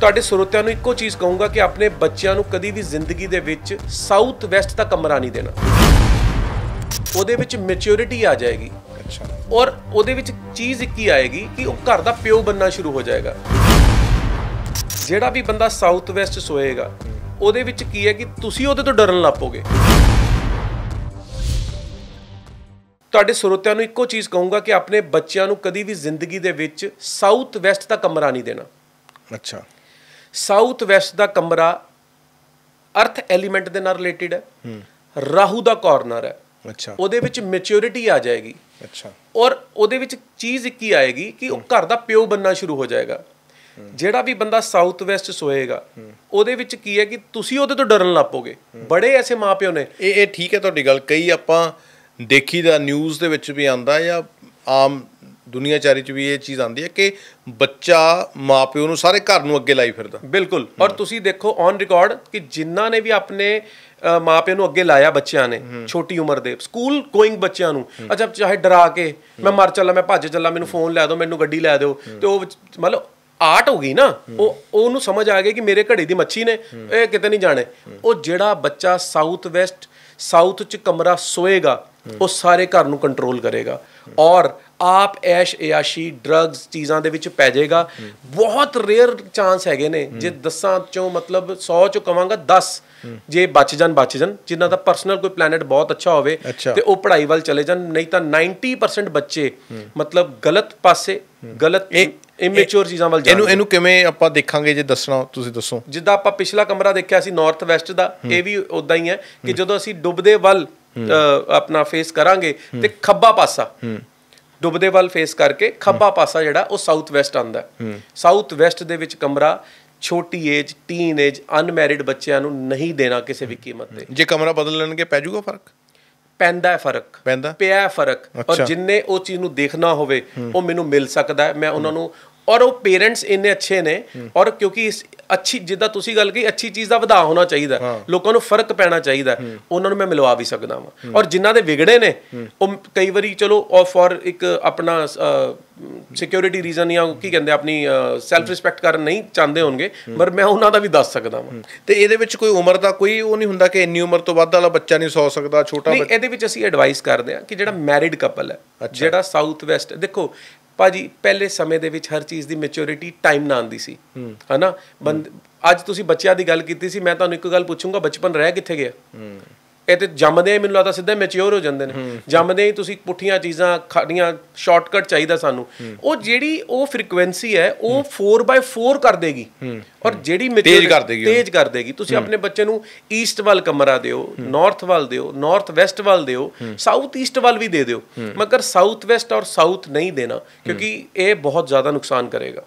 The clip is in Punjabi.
ਤੁਹਾਡੇ ਸਰੋਤਿਆਂ ਨੂੰ ਇੱਕੋ ਚੀਜ਼ ਕਹੂੰਗਾ ਕਿ ਆਪਣੇ ਬੱਚਿਆਂ ਨੂੰ ਕਦੀ ਵੀ ਜ਼ਿੰਦਗੀ ਦੇ ਵਿੱਚ ਸਾਊਥ ਵੈਸਟ ਦਾ ਕਮਰਾ ਨਹੀਂ ਦੇਣਾ। ਉਹਦੇ ਵਿੱਚ ਮੈਚੁਰਿਟੀ ਆ ਜਾਏਗੀ। ਅੱਛਾ। ਔਰ ਉਹਦੇ ਵਿੱਚ ਚੀਜ਼ ਇੱਕ ਹੀ ਆਏਗੀ ਕਿ ਉਹ ਘਰ ਦਾ ਪਿਓ ਬੰਨਾ ਸ਼ੁਰੂ ਹੋ ਜਾਏਗਾ। ਜਿਹੜਾ ਵੀ ਬੰਦਾ ਸਾਊਥ ਵੈਸਟ ਸੋਏਗਾ ਉਹਦੇ ਵਿੱਚ ਕੀ ਹੈ ਕਿ ਤੁਸੀਂ ਉਹਦੇ ਤੋਂ ਡਰਨ ਲੱਗ ਪੋਗੇ। ਤੁਹਾਡੇ ਸਰੋਤਿਆਂ ਨੂੰ ਇੱਕੋ ਚੀਜ਼ ਕਹੂੰਗਾ ਕਿ ਆਪਣੇ ਬੱਚਿਆਂ ਨੂੰ ਕਦੀ ਵੀ ਜ਼ਿੰਦਗੀ ਦੇ ਵਿੱਚ ਸਾਊਥ ਵੈਸਟ ਦਾ ਕਮਰਾ ਨਹੀਂ ਦੇਣਾ। ਅੱਛਾ। ਸਾਊਥ ਵੈਸਟ ਦਾ ਕਮਰਾ ਅਰਥ ਐਲੀਮੈਂਟ ਦੇ ਨਾਲ ਰਿਲੇਟਡ ਹੈ। ਰਾਹੂ ਦਾ ਕਾਰਨਰ ਹੈ। ਅੱਛਾ। ਉਹਦੇ ਵਿੱਚ ਮੈਚੁਰਿਟੀ ਆ ਜਾਏਗੀ। ਅੱਛਾ। ਔਰ ਉਹਦੇ ਵਿੱਚ ਚੀਜ਼ ਇੱਕ ਹੀ ਆਏਗੀ ਕਿ ਉਹ ਘਰ ਦਾ ਪਿਓ ਬੰਨਾ ਸ਼ੁਰੂ ਹੋ ਜਾਏਗਾ। ਜਿਹੜਾ ਵੀ ਬੰਦਾ ਸਾਊਥ ਵੈਸਟ ਸੋਏਗਾ ਉਹਦੇ ਵਿੱਚ ਕੀ ਹੈ ਕਿ ਤੁਸੀਂ ਉਹਦੇ ਤੋਂ ਡਰਨ ਲੱਗ ਪੋਗੇ। ਬੜੇ ਐਸੇ ਮਾਪਿਓ ਨੇ। ਇਹ ਠੀਕ ਹੈ ਤੁਹਾਡੀ ਗੱਲ। ਕਈ ਆਪਾਂ ਦੇਖੀ ਦਾ ਨਿਊਜ਼ ਦੇ ਵਿੱਚ ਵੀ ਆਉਂਦਾ ਜਾਂ ਆਮ ਦੁਨੀਆਚਾਰੀ 'ਚ ਵੀ ਇਹ ਚੀਜ਼ ਆਉਂਦੀ ਹੈ ਕਿ ਬੱਚਾ ਮਾਂ ਪਿਓ ਨੂੰ ਸਾਰੇ ਘਰ ਨੂੰ ਅੱਗੇ ਲਾਈ ਫਿਰਦਾ। ਬਿਲਕੁਲ। ਔਰ ਤੁਸੀਂ ਦੇਖੋ ਔਨ ਰਿਕਾਰਡ ਕਿ ਜਿਨ੍ਹਾਂ ਨੇ ਵੀ ਆਪਣੇ ਮਾਂ ਪਿਓ ਨੂੰ ਅੱਗੇ ਲਾਇਆ ਬੱਚਿਆਂ ਨੇ ਛੋਟੀ ਉਮਰ ਦੇ ਸਕੂਲ ਗੋਇੰਗ ਬੱਚਿਆਂ ਨੂੰ, ਅੱਛਾ ਚਾਹੇ ਡਰਾ ਕੇ ਮੈਂ ਮਰ ਚੱਲਾਂ, ਮੈਂ ਭੱਜ ਚੱਲਾਂ, ਮੈਨੂੰ ਫੋਨ ਲੈ ਦਿਓ, ਮੈਨੂੰ ਗੱਡੀ ਲੈ ਦਿਓ, ਤੇ ਉਹ ਮਤਲਬ ਆਰਟ ਹੋ ਗਈ ਨਾ। ਉਹਨੂੰ ਸਮਝ ਆ ਗਈ ਕਿ ਮੇਰੇ ਘੜੇ ਦੀ ਮੱਛੀ ਨੇ, ਇਹ ਕਿਤੇ ਨਹੀਂ ਜਾਣੇ। ਉਹ ਜਿਹੜਾ ਬੱਚਾ ਸਾਊਥ ਵੈਸਟ ਸਾਊਥ 'ਚ ਕਮਰਾ ਸੋਏਗਾ ਉਹ ਸਾਰੇ ਘਰ ਨੂੰ ਕੰਟਰੋਲ ਕਰੇਗਾ ਔਰ ਆਪ ਐਸ਼ ਇਆਸ਼ੀ ਡਰੱਗਸ ਚੀਜ਼ਾਂ ਦੇ ਵਿੱਚ ਪੈ ਜਾਏਗਾ। ਬਹੁਤ ਰੇਅਰ ਚਾਂਸ ਹੈਗੇ ਨੇ, ਜੇ 10 ਚੋਂ ਮਤਲਬ 100 ਚੋਂ ਕਵਾਂਗਾ 10 ਜੇ ਬਚ ਜਾਣ ਜਿਨ੍ਹਾਂ ਦਾ ਪਰਸਨਲ ਕੋਈ ਪਲੈਨਟ ਬਹੁਤ ਅੱਛਾ ਹੋਵੇ ਤੇ ਉਹ ਪੜ੍ਹਾਈ ਵੱਲ ਚਲੇ ਜਾਣ। ਨਹੀਂ ਤਾਂ 90% ਬੱਚੇ ਮਤਲਬ ਗਲਤ ਪਾਸੇ ਗਲਤ ਇਮੈਚੁਰ ਚੀਜ਼ਾਂ ਵੱਲ ਜਾਂਦੇ। ਇਹਨੂੰ ਕਿਵੇਂ ਆਪਾਂ ਦੇਖਾਂਗੇ ਜੇ ਦੱਸਣਾ ਤੁਸੀਂ ਦੱਸੋ। ਜਿੱਦਾਂ ਆਪਾਂ ਪਿਛਲਾ ਕਮਰਾ ਦੇਖਿਆ ਸੀ ਨਾਰਥ ਵੈਸਟ ਦਾ, ਇਹ ਵੀ ਉਦਾਂ ਹੀ ਹੈ ਕਿ ਜਦੋਂ ਅਸੀਂ ਡੁੱਬਦੇ ਵੱਲ ਆਪਣਾ ਫੇਸ ਕਰਾਂਗੇ ਤੇ ਖੱਬਾ ਪਾਸਾ ਡੁੱਬਦੇ ਵੱਲ ਫੇਸ ਕਰਕੇ ਖੱਬਾ ਪਾਸਾ ਜਿਹੜਾ ਉਹ ਸਾਊਥ ਵੈਸਟ ਆਉਂਦਾ। ਸਾਊਥ ਵੈਸਟ ਦੇ ਵਿੱਚ ਕਮਰਾ ਛੋਟੀ ਏਜ ਟੀਨ ਏਜ ਅਨਮੈਰਿਡ ਬੱਚਿਆਂ ਨੂੰ ਨਹੀਂ ਦੇਣਾ ਕਿਸੇ ਵੀ ਕੀਮਤ ਤੇ। ਜੇ ਕਮਰਾ ਬਦਲ ਲੈਣਗੇ ਪੈ ਜਾਊਗਾ ਫਰਕ? ਪੈਂਦਾ ਪਿਆ ਫਰਕ। ਔਰ ਜਿੰਨੇ ਉਹ ਚੀਜ਼ ਨੂੰ ਦੇਖਣਾ ਹੋਵੇ ਉਹ ਮੈਨੂੰ ਮਿਲ ਸਕਦਾ ਹੈ। ਮੈਂ ਉਹਨਾਂ ਨੂੰ ਔਰ ਉਹ ਪੇਰੈਂਟਸ ਇੰਨੇ ਅੱਛੇ ਨੇ ਔਰ ਕਿਉਂਕਿ ਅੱਛੀ ਜਿੱਦਾਂ ਤੁਸੀਂ ਗੱਲ ਕਹੀ ਅੱਛੀ ਚੀਜ਼ ਦਾ ਵਧਾ ਹੋਣਾ ਚਾਹੀਦਾ, ਲੋਕਾਂ ਨੂੰ ਫਰਕ ਪੈਣਾ ਚਾਹੀਦਾ, ਉਹਨਾਂ ਨੂੰ ਮੈਂ ਮਿਲਵਾ ਵੀ ਸਕਦਾ ਵਾਂ। ਔਰ ਜਿਨ੍ਹਾਂ ਦੇ ਵਿਗੜੇ ਨੇ ਉਹ ਕਈ ਵਾਰੀ ਚਲੋ ਫॉर ਇੱਕ ਆਪਣਾ ਸਿਕਿਉਰਿਟੀ ਰੀਜ਼ਨ ਜਾਂ ਕੀ ਕਹਿੰਦੇ ਆਪਣੀ ਸੈਲਫ ਰਿਸਪੈਕਟ ਕਰਨ ਨਹੀਂ ਚਾਹੁੰਦੇ ਹੋਣਗੇ, ਪਰ ਮੈਂ ਉਹਨਾਂ ਦਾ ਵੀ ਦੱਸ ਸਕਦਾ ਵਾਂ। ਤੇ ਇਹਦੇ ਵਿੱਚ ਕੋਈ ਉਮਰ ਦਾ ਕੋਈ ਉਹ ਨਹੀਂ ਹੁੰਦਾ ਕਿ ਇੰਨੀ ਉਮਰ ਤੋਂ ਵੱਧ ਵਾਲਾ ਬੱਚਾ ਨਹੀਂ ਸੌ ਸਕਦਾ? ਛੋਟਾ ਨਹੀਂ, ਇਹਦੇ ਵਿੱਚ ਅਸੀਂ ਐਡਵਾਈਸ ਕਰਦੇ ਹਾਂ ਕਿ ਜਿਹੜਾ ਮੈਰਿਡ ਕਪਲ ਹੈ, ਜਿਹੜਾ ਸਾਊਥ ਵੈਸਟ, ਦੇਖੋ ਭਾਜੀ ਪਹਿਲੇ ਸਮੇਂ ਦੇ ਵਿੱਚ ਹਰ ਚੀਜ਼ ਦੀ ਮੈਚੁਰਿਟੀ ਟਾਈਮ ਨਾਲ ਆਉਂਦੀ ਸੀ, ਹੈ ਨਾ। ਅੱਜ ਤੁਸੀਂ ਬੱਚਿਆਂ ਦੀ ਗੱਲ ਕੀਤੀ ਸੀ, ਮੈਂ ਤੁਹਾਨੂੰ ਇੱਕ ਗੱਲ ਪੁੱਛੂੰਗਾ, ਬਚਪਨ ਰਹਿ ਕਿੱਥੇ ਗਿਆ? ਇਹ ਤੇ ਜੰਮਦੇ ਹੀ ਮੈਨੂੰ ਲੱਗਦਾ ਸਿੱਧਾ ਮੈਚਿਓਰ ਹੋ ਜਾਂਦੇ ਨੇ। ਜੰਮਦੇ ਹੀ ਤੁਸੀਂ ਪੁੱਠੀਆਂ ਚੀਜ਼ਾਂ ਖਾਣੀਆਂ, ਸ਼ਾਰਟਕਟ ਚਾਹੀਦਾ ਸਾਨੂੰ। ਉਹ ਜਿਹੜੀ ਉਹ ਫ੍ਰੀਕੁਐਂਸੀ ਹੈ ਉਹ 4x4 ਕਰ ਦੇਗੀ ਔਰ ਜਿਹੜੀ ਤੇਜ਼ ਕਰ ਦੇਗੀ। ਤੁਸੀਂ ਆਪਣੇ ਬੱਚੇ ਨੂੰ ਈਸਟ ਵੱਲ ਕਮਰਾ ਦਿਓ, ਨਾਰਥ ਵੱਲ ਦਿਓ, ਨਾਰਥ ਵੈਸਟ ਵੱਲ ਦਿਓ, ਸਾਊਥ ਈਸਟ ਵੱਲ ਵੀ ਦੇ ਦਿਓ, ਮਗਰ ਸਾਊਥ ਵੈਸਟ ਔਰ ਸਾਊਥ ਨਹੀਂ ਦੇਣਾ, ਕਿਉਂਕਿ ਇਹ ਬਹੁਤ ਜ਼ਿਆਦਾ ਨੁਕਸਾਨ ਕਰੇਗਾ।